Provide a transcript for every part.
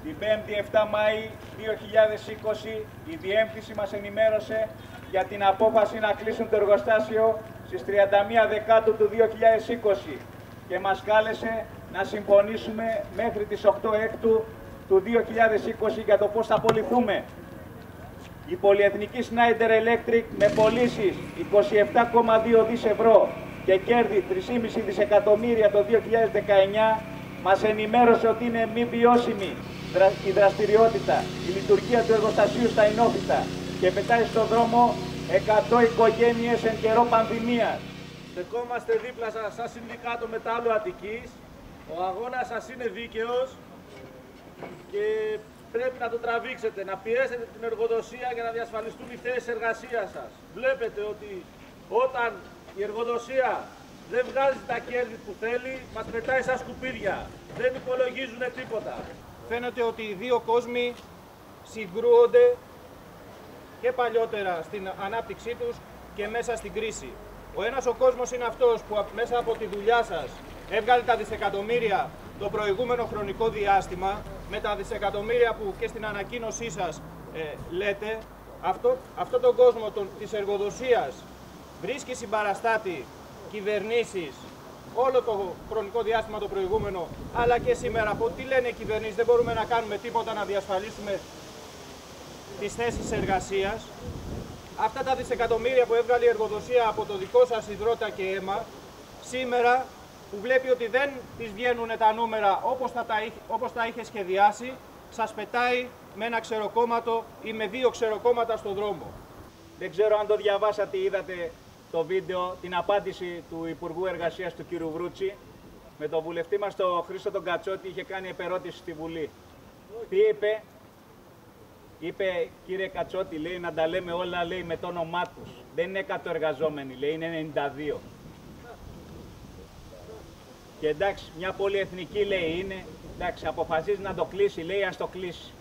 Την 5η 7 Μάη 2020 η Διεύθυνση μας ενημέρωσε για την απόφαση να κλείσουν το εργοστάσιο στις 31 Δεκάτου του 2020 και μας κάλεσε να συμφωνήσουμε μέχρι τις 8 Έκτου του 2020 για το πώς θα απολυθούμε. Η πολυεθνική Schneider Electric με πωλήσεις 27,2 δις ευρώ και κέρδη 3,5 δισεκατομμύρια το 2019 μας ενημέρωσε ότι είναι μη βιώσιμη η δραστηριότητα, η λειτουργία του εργοστασίου στα Ινόφυτα και πετάει στον δρόμο 100 οικογένειες εν καιρό πανδημίας. Στεκόμαστε δίπλα σας σαν Συνδικάτο Μετάλλου Αττικής. Ο αγώνας σας είναι δίκαιος και πρέπει να το τραβήξετε, να πιέσετε την εργοδοσία για να διασφαλιστούν οι θέσεις εργασίας σας. Βλέπετε ότι όταν η εργοδοσία δεν βγάζει τα κέρδη που θέλει, μας πετάει σαν σκουπίδια. Δεν υπολογίζουν τίποτα. Φαίνεται ότι οι δύο κόσμοι συγκρούονται και παλιότερα στην ανάπτυξή τους και μέσα στην κρίση. Ο ένας ο κόσμος είναι αυτός που μέσα από τη δουλειά σας έβγαλε τα δισεκατομμύρια το προηγούμενο χρονικό διάστημα, με τα δισεκατομμύρια που και στην ανακοίνωσή σας λέτε. Αυτό τον κόσμο της εργοδοσίας βρίσκει συμπαραστάτη κυβερνήσεις όλο το χρονικό διάστημα το προηγούμενο, αλλά και σήμερα. Από τι λένε οι κυβερνήσεις, δεν μπορούμε να κάνουμε τίποτα να διασφαλίσουμε τις θέσεις εργασίας. Αυτά τα δισεκατομμύρια που έβγαλε η εργοδοσία από το δικό σας υδρότα και αίμα, σήμερα που βλέπει ότι δεν τις βγαίνουν τα νούμερα όπως τα είχε σχεδιάσει, σας πετάει με ένα ξεροκόμματο ή με δύο ξεροκόμματα στον δρόμο. Δεν ξέρω αν το διαβάσατε ή είδατε το βίντεο, την απάντηση του Υπουργού Εργασίας του κ. Βρούτση με τον βουλευτή μας τον Χρήστο τον Κατσότη, είχε κάνει επερώτηση στη Βουλή. Τι είπε? Είπε, κύριε Κατσότη, λέει, να τα λέμε όλα, λέει, με το όνομά τους. Δεν είναι 100 εργαζόμενοι, λέει, είναι 92. Και εντάξει, μια πολυεθνική, λέει, είναι, εντάξει, αποφασίζει να το κλείσει, λέει, ας το κλείσει.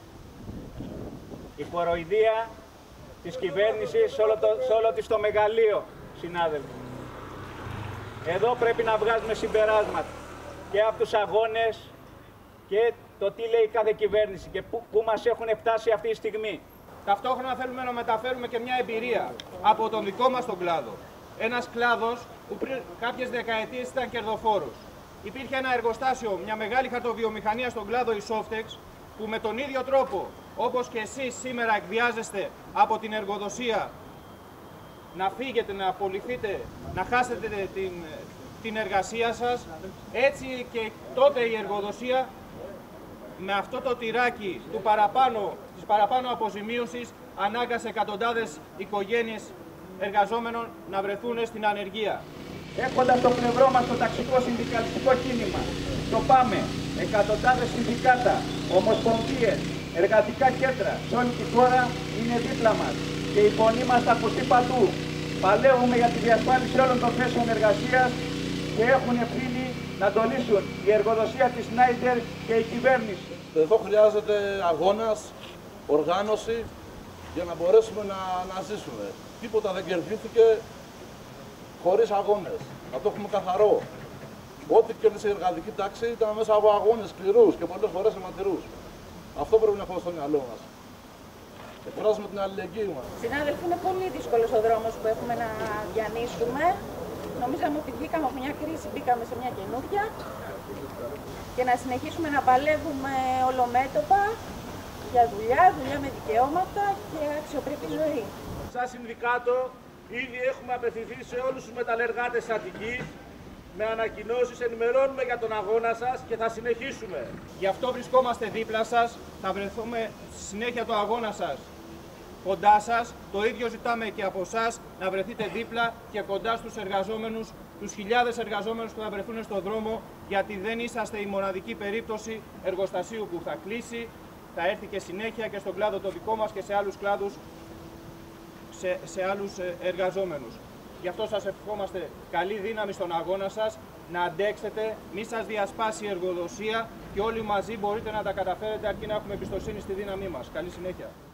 Η κοροϊδία της κυβέρνησης σε όλο της το μεγαλείο, συνάδελφοι. Εδώ πρέπει να βγάζουμε συμπεράσματα και από τους αγώνες και το τι λέει κάθε κυβέρνηση και πού μας έχουν φτάσει αυτή τη στιγμή. Ταυτόχρονα θέλουμε να μεταφέρουμε και μια εμπειρία από τον δικό μας τον κλάδο. Ένας κλάδος που πριν κάποιες δεκαετίες ήταν κερδοφόρος. Υπήρχε ένα εργοστάσιο, μια μεγάλη χαρτοβιομηχανία στον κλάδο, η Softex, που με τον ίδιο τρόπο όπως και εσείς σήμερα εκβιάζεστε από την εργοδοσία να φύγετε, να απολυθείτε, να χάσετε την εργασία σας, έτσι και τότε η εργοδοσία με αυτό το τυράκι της παραπάνω αποζημίωσης ανάγκασε εκατοντάδες οικογένειες εργαζόμενων να βρεθούν στην ανεργία. Έχοντας στο πλευρό μας το ταξικό συνδικαλιστικό κίνημα, το ΠΑΜΕ, εκατοντάδες συνδικάτα, ομοσπονδίες, εργατικά κέντρα σε όλη τη χώρα είναι δίπλα μας και η φωνή μας θα ακουστεί παντού. Παλεύουμε για τη διασφάλιση όλων των θέσεων εργασίας και έχουν ευθύνη να το λύσουν η εργοδοσία της Schneider και η κυβέρνηση. Εδώ χρειάζεται αγώνας, οργάνωση για να μπορέσουμε να ζήσουμε. Τίποτα δεν κερδίθηκε χωρίς αγώνες. Να το έχουμε καθαρό. Ό,τι κέρδισε η εργατική τάξη ήταν μέσα από αγώνες σκληρούς και πολλές φορές αιματηρούς. Αυτό πρέπει να έχουμε στο μυαλό μας. Εκφράζουμε την αλληλεγγύη μας. Συνάδελφοι, είναι πολύ δύσκολος ο δρόμος που έχουμε να διανύσουμε. Νομίζαμε ότι βγήκαμε από μια κρίση, μπήκαμε σε μια καινούργια και να συνεχίσουμε να παλεύουμε ολομέτωπα για δουλειά με δικαιώματα και αξιοπρεπή ζωή. Σαν συνδικάτο ήδη έχουμε απευθυνθεί σε όλους τους μεταλλεργάτες της Αττικής με ανακοινώσεις, ενημερώνουμε για τον αγώνα σας και θα συνεχίσουμε. Γι' αυτό βρισκόμαστε δίπλα σας, θα βρεθούμε στη συνέχεια του αγώνα σας κοντά σας. Το ίδιο ζητάμε και από εσάς, να βρεθείτε δίπλα και κοντά στους εργαζόμενους, τους χιλιάδες εργαζόμενους που θα βρεθούν στον δρόμο, γιατί δεν είσαστε η μοναδική περίπτωση εργοστασίου που θα κλείσει, θα έρθει και συνέχεια και στον κλάδο το δικό μας και σε άλλους κλάδους, σε άλλους εργαζόμενους. Γι' αυτό σας ευχόμαστε καλή δύναμη στον αγώνα σας, να αντέξετε, μη σας διασπάσει η εργοδοσία και όλοι μαζί μπορείτε να τα καταφέρετε αρκεί να έχουμε εμπιστοσύνη στη δύναμή μας. Καλή συνέχεια.